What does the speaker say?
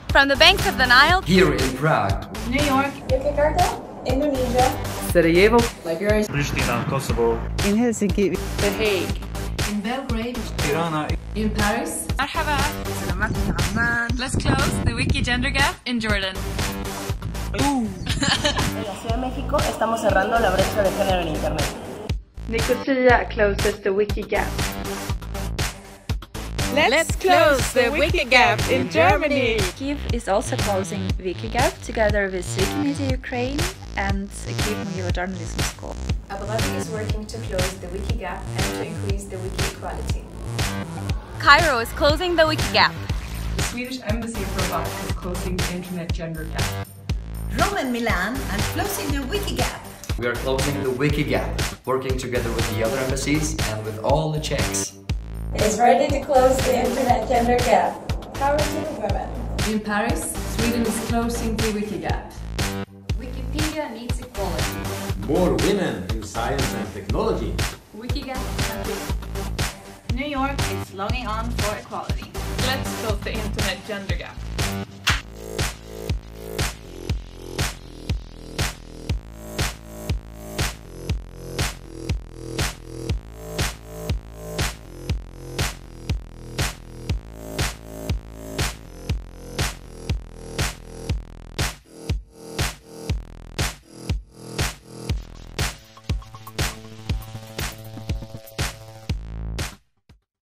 From the banks of the Nile, here in Prague, New York, Jakarta, Indonesia, Sarajevo, Liberia, Pristina, Kosovo, in Helsinki, The Hague, in Belgrade, Tirana, in Paris. Marhaba. Let's close the Wiki Gender Gap in Jordan. En la Ciudad de México estamos cerrando la brecha de género en Internet. Nicosia closes the WikiGap. Let's close the WikiGap in Germany! Kyiv is also closing WikiGap together with Wikimedia Ukraine and Kyiv Могила Journalism School. Abu Dhabi is working to close the WikiGap and to increase the wiki equality. Cairo is closing the Wiki Gap. The Swedish Embassy of Rabat is closing the Internet Gender Gap. Rome and Milan are closing the WikiGap. we are closing the WikiGap, working together with the other embassies and with all the Czechs. Is ready to close the Internet Gender Gap. Power to the women. In Paris, Sweden is closing the WikiGap. Wikipedia needs equality. More women in science and technology. WikiGap country. New York is logging on for equality. Let's close the Internet Gender Gap.